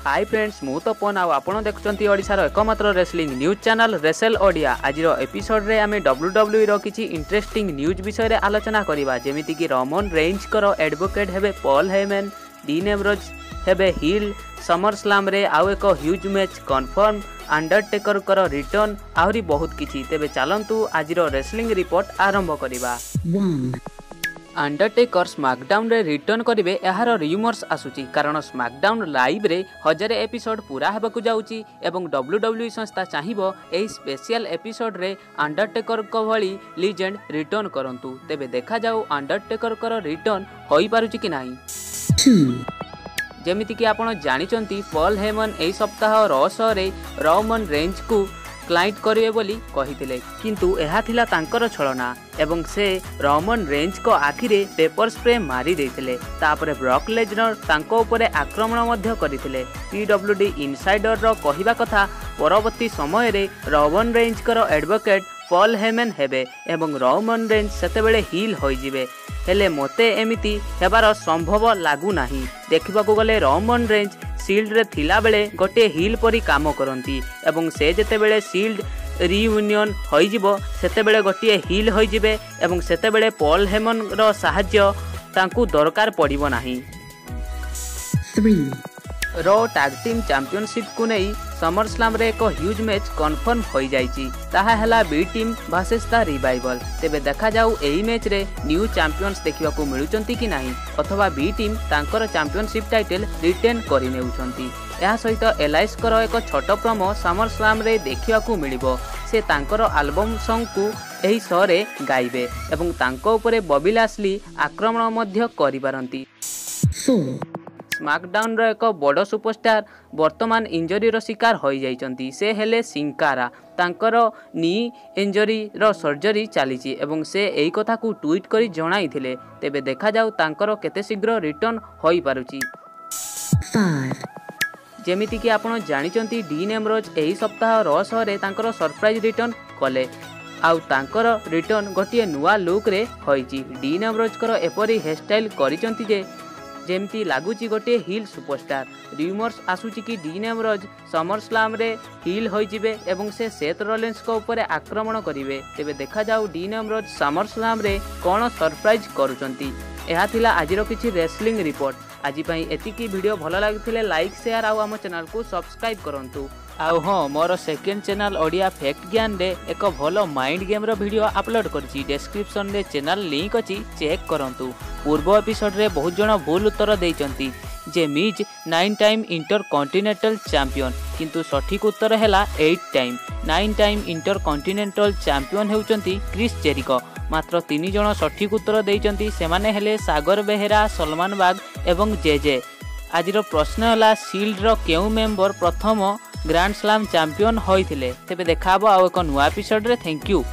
Hi friends मु तो पन आपण देखुंती ओडिशार एकमात्र wrestling news channel wrestle Odia. आज एपिसोड रे आमे WWE रो किछि इंटरेस्टिंग न्यूज विषय रे आलोचना करिबा, जेमिति कि रोमन रेंज करो एडवोकेट हेबे पॉल हेमन, डीन एम्ब्रोज हेबे हिल, समर स्लाम रे आउ एक ह्यूज मैच कन्फर्म, अंडरटेकर करो रिटर्न आहुरी बहुत किछि। तेबे चलंतु आज रेसलिंग रिपोर्ट आरंभ करिबा। अंडरटेकर स्मैकडाउन रे रिटर्न करिवे एहार र्यूमर्स आसुची, कारण स्मैकडाउन लाइव रे 1000 एपिसोड पूरा हेबाकु जाउची एवं WWE संस्था चाहिबो एही स्पेशल एपिसोड रे अंडरटेकर को भली लीजेंड रिटर्न करंतु। तेबे देखा जाऊ अंडरटेकर को रिटर्न होई पारुची कि नाही। जेमिति कि आपण जानिचंती पॉल हेमन एही सप्ताह रॉ शो रे रोमन रेंज को क्लाइंट करिवे बोली कहिथिले, किंतु एहा थिला तांकर छलना एवं से रोमन रेंज को आखिरे पेपर स्प्रे मारी देथिले। तापरे ब्रॉक लेजनर तांको उपरे आक्रमण मध्य करिथिले। PWD इनसाइडर रो कहिबा कथा परवर्ती समय रे रोमन रेंज करो एडवोकेट पॉल हेमन हेबे एवं रोमन रेंज सेतेबेले हिल होई जिवे, हेले मते एमिति हेबार संभव लागू नाही। देखिबाकू गले रोमन रेंज सील्ड रे थिला बेले गोटे हिल परी काम करंती एवं से जेतेबेले सील्ड रियूनियन होई जिवो सेतेबेले गोटे हिल होई जिवे एवं सेतेबेले पॉल हेमन रो सहाय्य तांकू दरकार पड़िबो नाही। रो टैग टीम चैंपियनशिप को नहीं समर स्लाम रे एक ह्यूज मैच कन्फर्म हो जाइछि, ताहा हला B team versus the Revival. तेबे देखा जाऊ एही मैच रे न्यू चैंपियंस देखिबा को मिलुचंती कि नाही, अथवा बी टीम तांकर चैंपियनशिप टाइटल रिटेन करि नेउचंती। एहा सहित एलाइस करो एक छोट प्रोमो समर स्लाम रे देखिबा को मिलिबो। से तांकर एल्बम सॉन्ग को एही शो रे गाइबे एवं तांको उपरे बॉबी लैशली आक्रमण मध्य करि पारंती। स्मैकडाउन रो एक बड़ सुपरस्टार वर्तमान इंजरी रो शिकार हो जाइचंती। से हेले सिंकारा, तांकर नी इंजरी रो सर्जरी चलीची एवं से एही कथा को ट्वीट करी जणाइथिले। तेबे देखा जाऊ तांकर केते शीघ्र रिटर्न होई पारुची। जेमिति कि आपण जानिचंती डीन एम्ब्रोज एही सप्ताह रॉ शो रे तांकर सरप्राइज रिटर्न कले, आउ तांकर रिटर्न गोटिए नुआ लुक रे होईची। डीन एम्ब्रोज कर एपरी हेयर स्टाइल करिचंती जे जेमती लागुची गोटे हिल सुपरस्टार। र्यूमर्स आसुची कि डीन एम्ब्रोज समर स्लाम रे हिल होई जिवे एवं से सेथ रोलेंस को ऊपर आक्रमण करिवे। तेबे देखा जाऊ डीन एम्ब्रोज समर स्लाम रे कोन सरप्राइज करूचंती। एहा थिला आजिरो किछि रेसलिंग रिपोर्ट। आज पई एतिकी वीडियो भलो लागिथिले लाइक शेयर आउ हम चैनल को सब्सक्राइब करंतु। आउ हाँ, मोर सेकेंड चैनल ओडिया फैक्ट ज्ञान रे एक भलो माइंड गेम रो वीडियो अपलोड करछि, डिस्क्रिप्शन रे चैनल लिंक अछि, चेक करंतु। पूर्व एपिसोड रे बहुत जण भूल उत्तर देइचंती जे Miz 9 time intercontinental champion, किंतु सठिक उत्तर हैला 8 time. 9 time intercontinental champion हेउचंती क्रिस जेरिको। मात्र 3 जण सठिक उत्तर देइचंती, सेमाने हेले सागर बेहेरा, सलमान बाग एवं जेजे। आजिरो प्रश्न हैला शील्ड रो केउ मेंबर प्रथम ग्रैंड स्लैम चैंपियन होइथिले। तेबे देखाबो आ एक नुवा एपिसोड रे। Thank you.